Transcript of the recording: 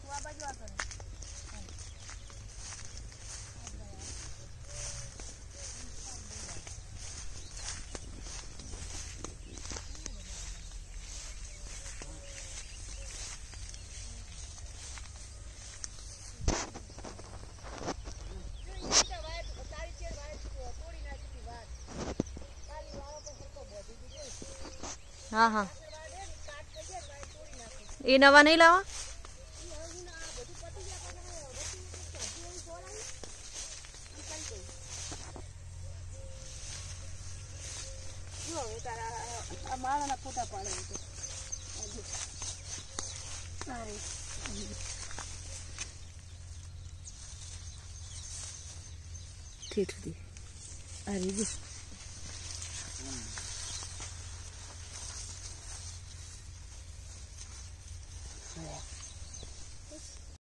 हाँ हाँ ये नवा नहीं लावा फोटा पाड़े ठीक थी अरे जी Yeah.